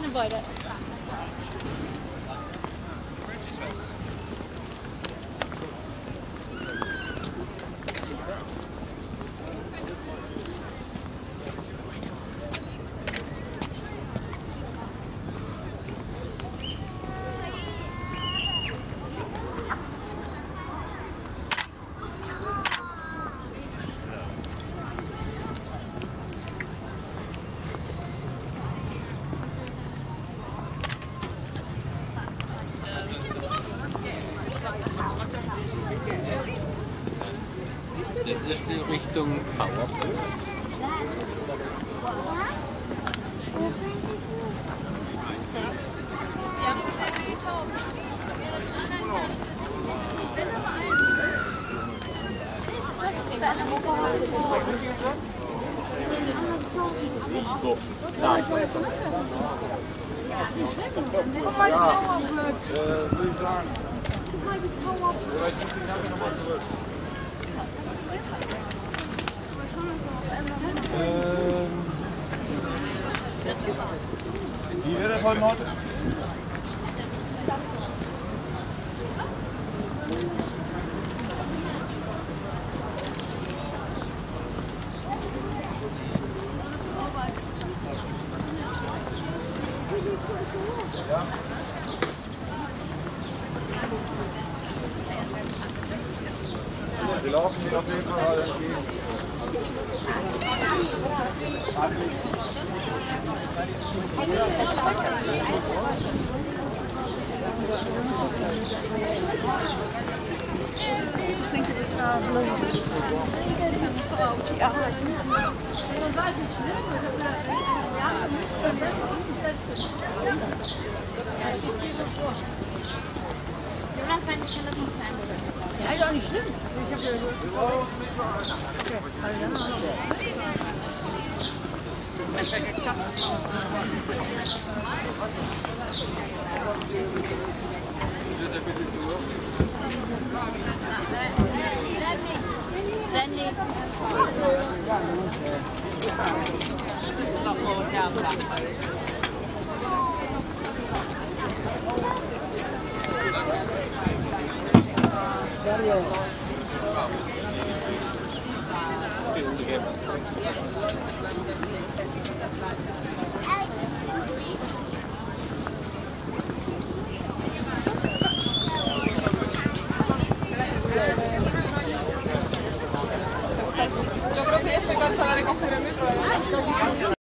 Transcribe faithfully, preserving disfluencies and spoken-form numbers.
schon weiter. Das ist die Richtung Powerpool. So, nein. Guck mal, die Tower wird. Äh, würde ich sagen. Guck mal, die Tower wird. Oder ich muss die nachher nochmal zurück. Ähm. Sie wäre von heute? Ja. Wir laufen hier auf jeden Fall alle entgegen. Jonas, kann ich das noch verändern? Ja, ist auch nicht schlimm. Ich hab ja Jenny. Yo creo que ella es pegada a la de coger el metro.